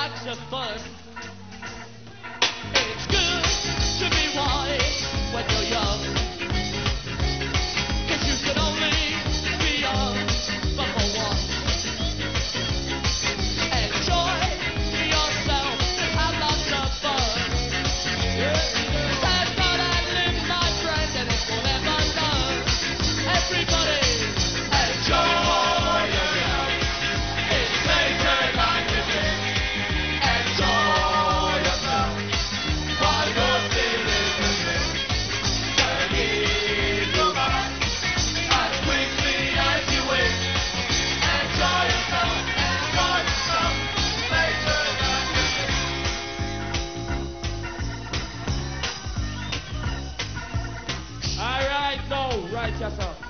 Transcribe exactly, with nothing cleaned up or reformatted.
lots of fun. It's good to be wise when you're young, 'cause you can only be young but for once. Enjoy yourself and have lots of fun. Have fun and live, my friend, and it will never done. Everybody enjoy yourself. It's later than you think. Enjoy yourself while you're still in the swing. Turn your mind as quickly as you wish. Enjoy yourself, enjoy yourself later than you think. All right, now, right yourself.